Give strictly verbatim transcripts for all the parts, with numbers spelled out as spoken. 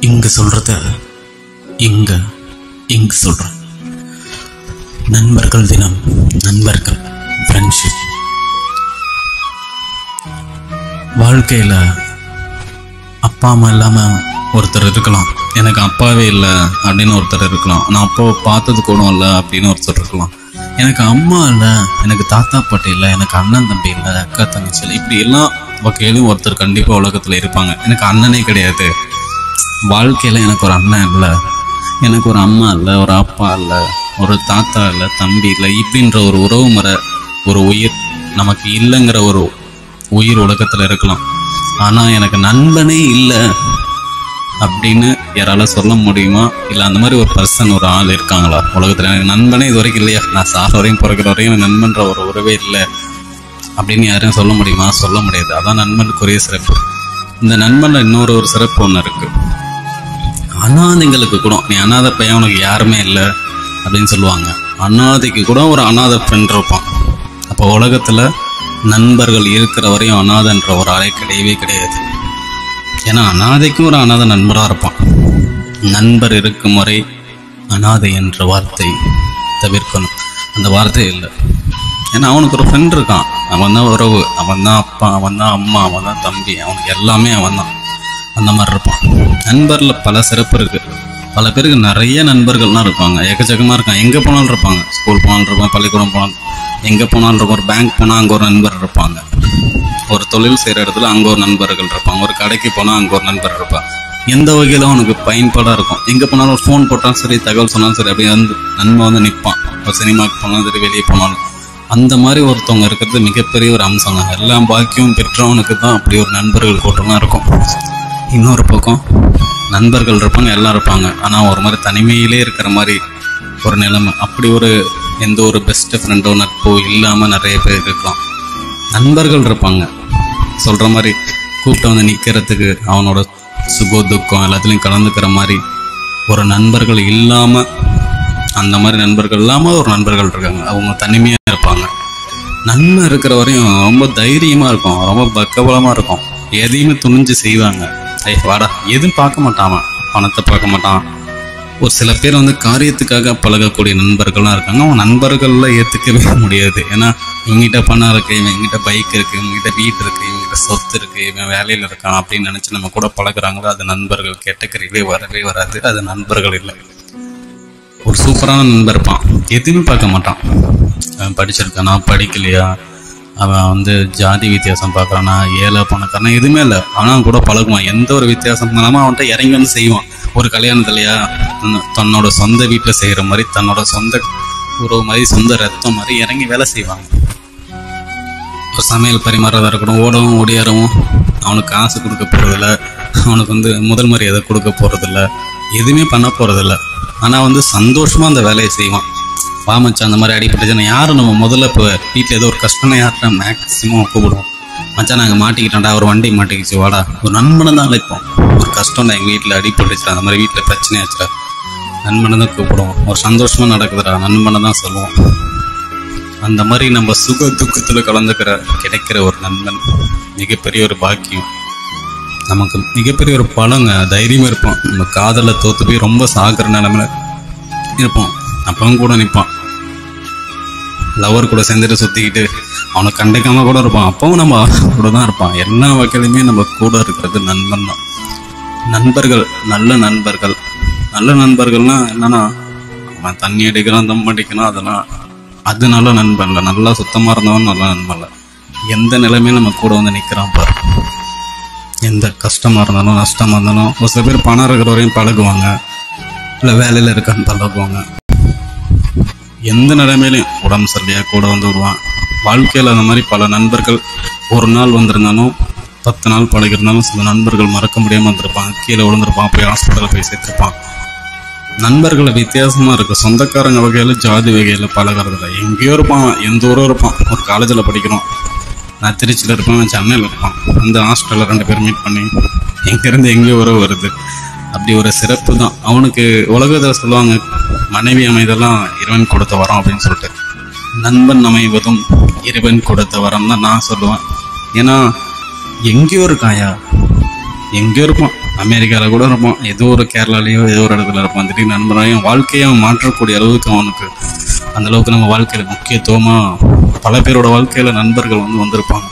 இங்க சொல்றத இங்க இங்க சொல்றேன். நண்பர்கள் தினம், நண்பர்கள், ஃப்ரெண்ட்ஷிப். வாழ்க்கையில அப்பா அம்மா இல்லாம ஒருத்தர் இருக்கலாம், எனக்கு அப்பாவே இல்லை அப்படின்னு ஒருத்தர் இருக்கலாம், நான் அப்பாவை பார்த்தது கூட இல்லை அப்படின்னு ஒருத்தர் இருக்கலாம், எனக்கு அம்மா இல்லை, எனக்கு தாத்தா பாட்டி இல்லை, எனக்கு அண்ணன் தம்பி இல்லை, அக்கா தங்கச்சி இல்லை, இப்படி எல்லாம் வகையிலும் ஒருத்தர் கண்டிப்பாக உலகத்தில் இருப்பாங்க. எனக்கு அண்ணனே கிடையாது, வாழ்க்கையில் எனக்கு ஒரு அண்ணன் இல்லை, எனக்கு ஒரு அம்மா இல்லை, ஒரு அப்பா இல்லை, ஒரு தாத்தா இல்லை, தம்பி இல்லை, இப்படின்ற ஒரு உறவு முறை, ஒரு உயிர் நமக்கு இல்லைங்கிற ஒரு உயிர் உலகத்தில் இருக்கலாம். ஆனால் எனக்கு நண்பனே இல்லை அப்படின்னு யாரால சொல்ல முடியுமா? இல்லை அந்த மாதிரி ஒரு பர்சன், ஒரு ஆள் இருக்காங்களா உலகத்தில்? எனக்கு நண்பனே இது வரைக்கும் இல்லையா, நான் சாக வரையும் பிறக்கிற வரையும் எனக்கு நண்பன்ற ஒரு உறவே இல்லை அப்படின்னு யாரையும் சொல்ல முடியுமா? சொல்ல முடியாது. அதான் நண்பனுக்குரிய சிறப்பு. இந்த நண்பனில் இன்னொரு ஒரு சிறப்பு ஒன்று இருக்கு. அனாதைங்களுக்கு கூட, நீ அனாதை பையன் உனக்கு யாருமே இல்லை அப்படின்னு சொல்லுவாங்க. அனாதைக்கு கூட ஒரு அனாதை ஃப்ரெண்ட் இருப்பான். அப்போ உலகத்தில் நண்பர்கள் இருக்கிற வரையும் அனாதைன்ற ஒரு ஆளே கிடையவே கிடையாது. ஏன்னா அனாதைக்கும் ஒரு அனாதை நண்பராக இருப்பான். நண்பர் இருக்கும் வரை அனாதை என்ற வார்த்தை தவிர்க்கணும். அந்த வார்த்தை இல்லை. ஏன்னா அவனுக்கு ஒரு ஃப்ரெண்ட் இருக்கான், அவன் தான் உறவு, அவன் தான் அப்பா, அவன் தான் அம்மா, அவன் தான் தம்பி, அவனுக்கு எல்லாமே அவன் தான். அந்த மாதிரி இருப்பான். நண்பரில் பல சிறப்பு இருக்குது. பல பேருக்கு நிறைய நண்பர்கள்லாம் இருப்பாங்க, எக்கச்சக்கமாக இருக்காங்க. எங்கே போனாலும் இருப்பாங்க. ஸ்கூல் போனாலும் இருப்பான், பள்ளிக்கூடம் போனாலும், எங்கே போனாலும் இருக்கும். ஒரு பேங்க் போனால் அங்கே ஒரு நண்பர் இருப்பாங்க, ஒரு தொழில் செய்கிற இடத்துல அங்கே ஒரு நண்பர்கள் இருப்பாங்க, ஒரு கடைக்கு போனால் அங்கே ஒரு நண்பர் இருப்பாங்க. எந்த வகையிலும் அவனுக்கு பயன்பாடாக இருக்கும். எங்கே போனாலும் ஒரு ஃபோன் போட்டாலும் சரி, தகவல் சொன்னாலும் சரி, அப்படி வந்து நண்பன் வந்து நிற்பான். ஒரு சினிமாவுக்கு போனாலும் சரி, வெளியே போனாலும். அந்த மாதிரி ஒருத்தவங்க இருக்கிறது மிகப்பெரிய ஒரு அம்சங்க. எல்லாம் பாக்கியம் பெற்றவனுக்கு தான் அப்படி ஒரு நண்பர்கள் கூட்டம்லாம் இருக்கும். இன்னொரு பக்கம் நண்பர்கள் இருப்பாங்க, எல்லாம் இருப்பாங்க, ஆனால் ஒரு மாதிரி தனிமையிலே இருக்கிற மாதிரி ஒரு நிலைமை. அப்படி ஒரு எந்த ஒரு பெஸ்ட் ஃப்ரெண்டோ நட்போ இல்லாமல் நிறைய பேர் இருக்கலாம். நண்பர்கள் இருப்பாங்க, சொல்கிற மாதிரி கூப்பிட்டு வந்து நிற்கிறதுக்கு, அவனோட சுகோ துக்கம் எல்லாத்துலேயும் கலந்துக்கிற மாதிரி ஒரு நண்பர்கள் இல்லாமல், அந்த மாதிரி நண்பர்கள் இல்லாமல் ஒரு நண்பர்கள் இருக்காங்க. அவங்க தனிமையாக இருப்பாங்க. நன்மை இருக்கிற வரையும் ரொம்ப தைரியமாக இருக்கும், ரொம்ப பக்கபலமாக இருக்கும், எதையுமே துணிஞ்சு செய்வாங்க. ஐ வாடா எதுவும் பார்க்க மாட்டான், பணத்தை பார்க்க மாட்டான். ஒரு சில பேர் வந்து காரியத்துக்காக பழகக்கூடிய நண்பர்கள்லாம் இருக்காங்க. அவன் நண்பர்களில் ஏற்றுக்கவே முடியாது. ஏன்னா இவங்ககிட்ட பணம் இருக்குது, இவங்ககிட்ட பைக் இருக்குது, இவங்ககிட்ட வீடு இருக்குது, இவங்ககிட்ட சொத்து இருக்குது, இவன் வேலையில் இருக்கான் அப்படின்னு நினச்சி நம்ம கூட பழகுறாங்களோ அது நண்பர்கள் கேட்டகரியிலே வரவே வராது. அது நண்பர்கள் இல்லை. ஒரு சூப்பரான நண்பர் இருப்பான், எதுவுமே பார்க்க மாட்டான். அவன் படிச்சிருக்கானா, படிக்கலையா, அவன் வந்து ஜாதி வித்தியாசம் பார்க்குறானா, ஏழை பணக்காரனா, எதுவுமே இல்லை. ஆனால் கூட பழகுவான். எந்த ஒரு வித்தியாசம் இல்லாமல் அவன்கிட்ட இறங்கி வந்து செய்வான். ஒரு கல்யாணத்துலையா தன்னோட சொந்த வீட்டில் செய்கிற மாதிரி, தன்னோட சொந்த உறவு மாதிரி, சொந்த ரத்தம் மாதிரி இறங்கி வேலை செய்வாங்க. ஒரு சமையல் பரிமாறதாக இருக்கட்டும், ஓடவும் ஓடியாரவும் அவனுக்கு காசு கொடுக்க போகிறதில்ல, அவனுக்கு வந்து முதல் மரியாதை கொடுக்க போகிறதில்ல, எதுவுமே பண்ண போகிறதில்ல. ஆனால் வந்து சந்தோஷமாக அந்த வேலையை செய்வான். வாமச்சான் அந்த மாதிரி அடிப்பட்டுச்சுன்னா யாரும் நம்ம முதல்ல இப்போ வீட்டில் ஏதோ ஒரு கஷ்டம்னா யார்கிட்ட மேக்ஸிமம் கூப்பிடுவோம். மச்சான் நாங்கள் மாட்டிக்கிட்டோம்டா, ஒரு வண்டி மாட்டிக்கிச்சு வாடா. ஒரு நண்பனை தான் அழைப்போம். ஒரு கஷ்டம் தான் எங்கள் வீட்டில் அடிப்பட்டுச்சுடா, அந்த மாதிரி வீட்டில் பிரச்சனையாச்சுடா, நண்பனை தான் கூப்பிடுவோம். ஒரு சந்தோஷமாக நடக்குதுடா, நண்பனை தான் சொல்லுவோம். அந்த மாதிரி நம்ம சுக துக்கத்தில் கலந்துக்கிற கிடைக்கிற ஒரு நண்பன் மிகப்பெரிய ஒரு பாக்கியம். நமக்கு மிகப்பெரிய ஒரு பலங்க. தைரியமாக இருப்போம். நம்ம காதலில் தோற்று போய் ரொம்ப சாகிற நிலைமையில இருப்போம், அப்பவும் கூட நிற்பான். லவர் கூட சேர்ந்துட்டு சுற்றிக்கிட்டு அவனை கண்டுக்காம கூட இருப்பான், அப்பவும் நம்ம கூட தான் இருப்பான். எல்லா வகையிலுமே நம்ம கூட இருக்கிறது நண்பன் தான். நண்பர்கள், நல்ல நண்பர்கள். நல்ல நண்பர்கள்னா என்னன்னா, அவன் தண்ணி அடிக்கிறான், தம் அடிக்கிறான், அதெல்லாம் அது நல்ல நண்பன் இல்லை. நல்லா சுத்தமாக இருந்தவன் நல்ல நண்பன் இல்லை. எந்த நிலைமையும் நம்ம கூட வந்து நிற்கிறான் பாரு. எந்த கஷ்டமாக இருந்தாலும் நஷ்டமாக இருந்தாலும். ஒரு சில பேர் பணம் இருக்கிற வரையும் பழகுவாங்க, இல்லை வேலையில் இருக்கான்னு பழகுவாங்க. எந்த நிலைமையிலையும் உடம்பு சரியாக கூட வந்து விடுவான். வாழ்க்கையில் அந்த மாதிரி பல நண்பர்கள் ஒரு நாள் வந்திருந்தாலும் பத்து நாள் பழகிருந்தாலும் சில நண்பர்கள் மறக்க முடியாமல் வந்திருப்பாங்க. கீழே விழுந்திருப்பான், போய் ஹாஸ்பிட்டலில் போய் சேர்த்துருப்பான். நண்பர்களை வித்தியாசமாக இருக்குது. சொந்தக்காரங்க வகையில், ஜாதி வகையில் பழகிறதில்ல. எங்கேயோ இருப்பான், எந்த ஊரும் இருப்பான். ஒரு காலேஜில் படிக்கிறோம், நான் திருச்சியில் இருப்பேன், நான் சென்னையில் இருப்பான். அந்த ஹாஸ்டலில் ரெண்டு பேரும் மீட் பண்ணி எங்கேருந்து எங்கேயோ உறவு வருது. அப்படி ஒரு சிறப்பு தான் அவனுக்கு. உலகத்தில் சொல்லுவாங்க மனைவி அமைதெல்லாம் இறைவன் கொடுத்த வரம் அப்படின்னு சொல்லிட்டு. நண்பன் அமைவதும் இறைவன் கொடுத்த வரம் தான் நான் சொல்லுவேன். ஏன்னா எங்கேயோ இருக்காயா, எங்கேயோ இருப்பான். அமெரிக்காவில் கூட இருப்பான், ஏதோ ஒரு கேரளாலேயோ ஏதோ ஒரு இடத்துல இருப்பான். திடீர்னு நண்பராயும் வாழ்க்கையை மாற்றக்கூடிய அளவுக்கு அவனுக்கு அந்த அளவுக்கு நம்ம வாழ்க்கையில் முக்கியத்துவமாக பல பேரோட வாழ்க்கையில் நண்பர்கள் வந்து வந்திருப்பாங்க.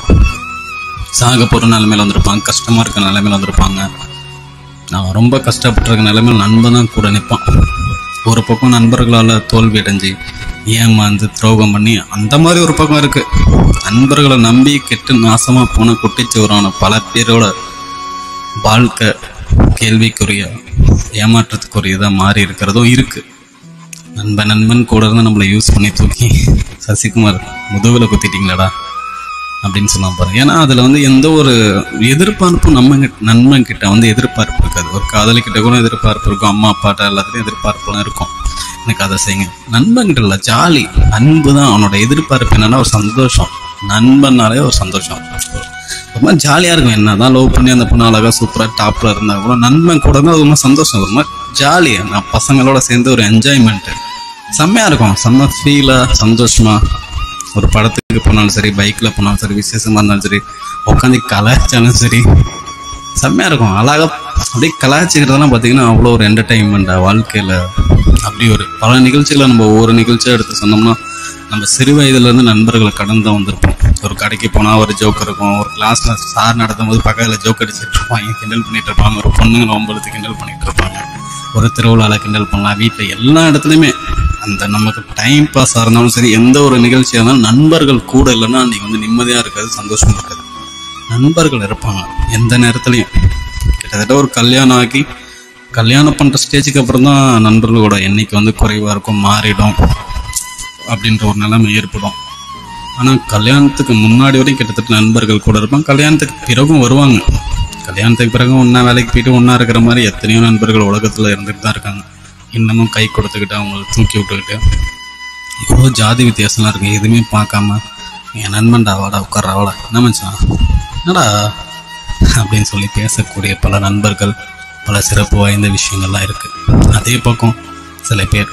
சாக போகிற நிலைமையில் வந்திருப்பாங்க, கஷ்டமாக இருக்கிற நிலைமையில் வந்திருப்பாங்க. நான் ரொம்ப கஷ்டப்பட்டிருக்க நிலைமையில் நண்பன் தான் கூட நிற்பான். ஒரு பக்கம் நண்பர்களால் தோல்வி அடைஞ்சு ஏமாந்து துரோகம் பண்ணி அந்த மாதிரி ஒரு பக்கம் இருக்குது. நண்பர்களை நம்பி கெட்டு நாசமாக போன குட்டிச்சோரான பல பேரோட வாழ்க்கை கேள்விக்குரிய ஏமாற்றத்துக்குரியதாக மாறி இருக்கிறதும் இருக்குது. நண்பன் நண்பன் கூட இருந்து நம்மளை யூஸ் பண்ணி தூக்கி சசிகுமார் முதுகில் குத்திட்டீங்களாடா அப்படின்னு சொன்னால் பாருங்க. ஏன்னா அதில் வந்து எந்த ஒரு எதிர்பார்ப்பும் நம்ம நண்பன் கிட்ட வந்து எதிர்பார்ப்பு இருக்காது. ஒரு காதலிக்கிட்ட கூட எதிர்பார்ப்பு இருக்கும், அம்மா அப்பாட்ட எல்லாத்துலேயும் எதிர்பார்ப்புலாம் இருக்கும், எனக்கு அதை செய்யுங்க. நண்பன்கிட்ட இல்லை, ஜாலி அன்பு தான் அவனோட எதிர்பார்ப்பு. என்னன்னா ஒரு சந்தோஷம், நண்பன்னாலே ஒரு சந்தோஷம், ரொம்ப ஜாலியாக இருக்கும். என்ன தான் லவ் பண்ணி அந்த பொண்ணு அழகாக சூப்பராக டாப்பில் இருந்தால் கூட நண்பன் கூட தான் அது ரொம்ப சந்தோஷம், ஒரு மாதிரி ஜாலியாக நான் பசங்களோட சேர்ந்து ஒரு என்ஜாய்மெண்ட்டு செம்மையாக இருக்கும். செம்ம ஃபீலாக சந்தோஷமாக ஒரு படத்துக்கு போனாலும் சரி, பைக்கில் போனாலும் சரி, விசேஷமாக இருந்தாலும் சரி, உட்காந்து கலாய்ச்சாலும் சரி செம்மையாக இருக்கும். அழகாக அப்படியே கலாய்ச்சிக்கிறதெல்லாம் பார்த்திங்கன்னா அவ்வளோ ஒரு என்டர்டெயின்மெண்ட்டாக வாழ்க்கையில். அப்படி ஒரு பல நிகழ்ச்சிகளை நம்ம ஒவ்வொரு நிகழ்ச்சியாக எடுத்து சொன்னோம்னா நம்ம சிறு வயதுலேருந்து நண்பர்களை கடந்து தான் வந்திருப்போம். ஒரு கடைக்கு போனால் ஒரு ஜோக் இருக்கும், ஒரு கிளாஸில் சார் நடத்தும் போது பக்கத்தில் ஜோக் அடிச்சுட்டு இருப்பாங்க, கிண்டல் பண்ணிகிட்டு இருப்பாங்க, ஒரு பொண்ணுங்களை ஒம்பளுத்து கிண்டல் பண்ணிகிட்டு இருப்பாங்க, ஒரு திருவிழாவில் கிண்டல் பண்ணலாம், வீட்டில் எல்லா இடத்துலையுமே அந்த நமக்கு டைம் பாஸாக இருந்தாலும் சரி, எந்த ஒரு நிகழ்ச்சியாக இருந்தாலும் நண்பர்கள் கூட இல்லைன்னா அன்றைக்கி வந்து நிம்மதியாக இருக்காது, சந்தோஷமாக இருக்காது. நண்பர்கள் இருப்பாங்க எந்த நேரத்துலையும். கிட்டத்தட்ட ஒரு கல்யாணம் ஆகி கல்யாணம் பண்ணுற ஸ்டேஜுக்கு அப்புறம் தான் நண்பர்களோட எண்ணிக்கை வந்து குறைவாக இருக்கும், மாறிடும் அப்படின்ற ஒரு நிலைமை ஏற்படும். ஆனால் கல்யாணத்துக்கு முன்னாடி வரையும் கிட்டத்தட்ட நண்பர்கள் கூட இருப்பாங்க. கல்யாணத்துக்கு பிறகும் வருவாங்க. கல்யாணத்துக்கு பிறகும் ஒன்றா வேலைக்கு போயிட்டு ஒன்றா இருக்கிற மாதிரி எத்தனையோ நண்பர்கள் உலகத்தில் இருந்துட்டு தான் இருக்காங்க. இன்னமும் கை கொடுத்துக்கிட்டு அவங்கள தூக்கி விட்டுக்கிட்டு இவ்வளோ ஜாதி வித்தியாசம்லாம் இருக்குது. எதுவுமே பார்க்காம என் நண்பன்டா வாடா உட்கார வாடா என்ன மச்சான் என்னடா அப்படின்னு சொல்லி பேசக்கூடிய பல நண்பர்கள், பல சிறப்பு வாய்ந்த விஷயங்கள்லாம் இருக்குது. அதே பக்கம் சில பேர்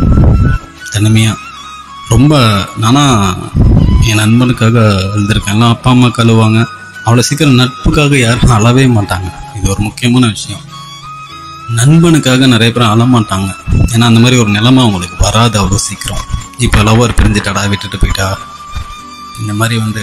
தனிமையாக ரொம்ப நானா என் நண்பனுக்காக எழுந்திருக்கேன். எல்லாம் அப்பா அம்மா கழுவாங்க, அவ்வளோ சீக்கிரம் நட்புக்காக யாரும் அழவே மாட்டாங்க. இது ஒரு முக்கியமான விஷயம். நண்பனுக்காக நிறைய பேர் அழமாட்டாங்க, ஏன்னா அந்த மாதிரி ஒரு நிலைமை அவங்களுக்கு வராது அவ்வளோ சீக்கிரம். இப்போ லவர் பிரிஞ்சுட்டாடா, விட்டுட்டு போயிட்டா, இந்த மாதிரி வந்து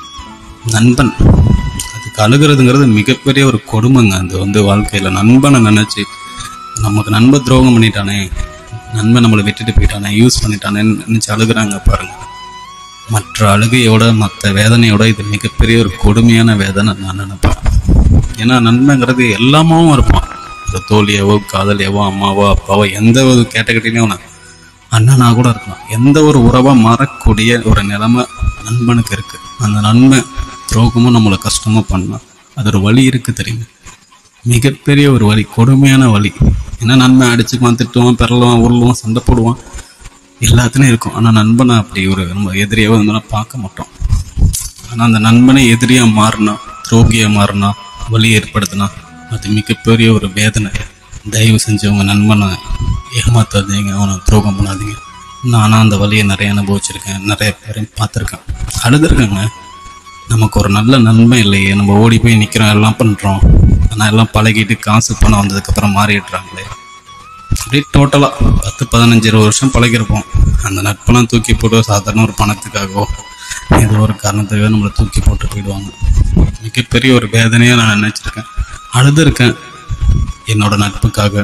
நண்பன் அதுக்கு அழுகிறதுங்கிறது மிகப்பெரிய ஒரு கொடுமைங்க. அது வந்து வாழ்க்கையில் நண்பனை நினச்சி நமக்கு நண்ப துரோகம் பண்ணிட்டானே, நண்பன் நம்மளை விட்டுட்டு போயிட்டானே, யூஸ் பண்ணிட்டானேன்னு நினச்சி அழுகிறாங்க பாருங்க. மற்ற அழுகையோட மற்ற வேதனையோட இது மிகப்பெரிய ஒரு கொடுமையான வேதனை நான் நினைப்பேன். ஏன்னா நண்பங்கிறது எல்லாமாவும் இருப்பான். ஒரு தோழியாவோ காதலியாவோ அம்மாவோ அப்பாவோ எந்த ஒரு கேட்டகட்டிலையும் அவனை அண்ணனாக கூட இருக்கலாம். எந்த ஒரு உறவாக மாறக்கூடிய ஒரு நிலைமை நண்பனுக்கு இருக்குது. அந்த நண்பன் துரோகமும் நம்மளை கஷ்டமாக பண்ணலாம், அது ஒரு வழி இருக்குது தெரியுங்க, மிகப்பெரிய ஒரு வழி, கொடுமையான வழி. ஏன்னா நண்பன் அடிச்சுக்குவான், திட்டுவான், பெறலுவான், உருளுவான், சண்டை போடுவான், எல்லாத்துலேயும் இருக்கும். ஆனால் நண்பனை அப்படி ஒரு நம்ம எதிரியாகவும் இருந்தாலும் பார்க்க மாட்டோம். ஆனால் அந்த நண்பனை எதிரியாக மாறினா, துரோகியாக மாறினா, வலி ஏற்படுத்தினா அது மிகப்பெரிய ஒரு வேதனை. தயவு செஞ்சு உங்கள் நண்பனை ஏமாத்தாதீங்க, அவனை துரோகம் பண்ணாதீங்க. நானும் அந்த வலியை நிறைய அனுபவிச்சிருக்கேன், நிறைய பேரையும் பார்த்துருக்கேன், அழுதுருக்கேங்க. நமக்கு ஒரு நல்ல நண்பன் இல்லையே, நம்ம ஓடி போய் நிற்கிறோம், எல்லாம் பண்ணுறோம், ஆனால் எல்லாம் பழகிட்டு காசு பணம் வந்ததுக்கப்புறம் மாறிடுறாங்களே. அப்படியே டோட்டலாக பத்து பதினஞ்சு இருபது வருஷம் பழகிருப்போம். அந்த நட்பெல்லாம் தூக்கி போட்டு சாதாரண ஒரு பணத்துக்காகவோ ஏதோ ஒரு காரணத்துக்காக நம்மளை தூக்கி போட்டு போயிடுவாங்க. மிகப்பெரிய ஒரு வேதனையாக நான் நினச்சிருக்கேன், அழுதுருக்கேன் என்னோட நட்புக்காக.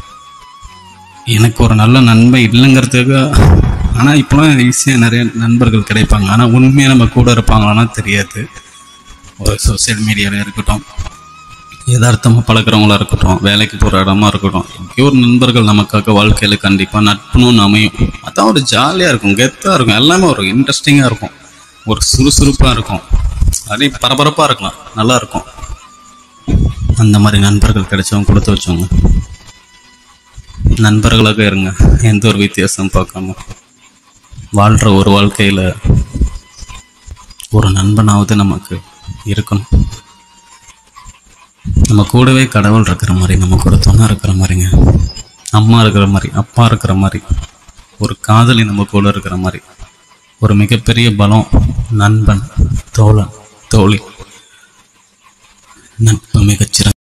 எனக்கு ஒரு நல்ல நண்பன் இல்லைங்கிறதுக்காக. ஆனால் இப்போலாம் ஈஸியாக நிறைய நண்பர்கள் கிடைப்பாங்க, ஆனால் உண்மையாக நம்ம கூட இருப்பாங்களான்னா தெரியாது. ஒரு சோசியல் மீடியாவில் இருக்கட்டும், யதார்த்தமாக பழக்கிறவங்களா இருக்கட்டும், வேலைக்கு போகிற இடமா இருக்கட்டும், எங்கேயோ ஒரு நண்பர்கள் நமக்காக வாழ்க்கையில் கண்டிப்பாக நட்புன்னு அமையும். அதான் ஒரு ஜாலியாக இருக்கும், கெத்தாக இருக்கும், எல்லாமே ஒரு இன்ட்ரெஸ்டிங்காக இருக்கும், ஒரு சுறுசுறுப்பாக இருக்கும், அப்படியே பரபரப்பாக இருக்கலாம், நல்லா இருக்கும். அந்த மாதிரி நண்பர்கள் கிடைச்சவங்க கொடுத்து வச்சவங்க நண்பர்களாக இருங்க. எந்த ஒரு வித்தியாசம் பார்க்காம வாழ்கிற ஒரு வாழ்க்கையில் ஒரு நண்பனாவது நமக்கு இருக்கணும். நம்ம கூடவே கடவுள் இருக்கிற மாதிரி, நமக்கு ஒரு துணை இருக்கிற மாதிரிங்க, அம்மா இருக்கிற மாதிரி, அப்பா இருக்கிற மாதிரி, ஒரு காதலி நம்ம கூட இருக்கிற மாதிரி, ஒரு மிகப்பெரிய பலம் நண்பன், தோழன், தோழி. நட்பு மிகச்சிறந்த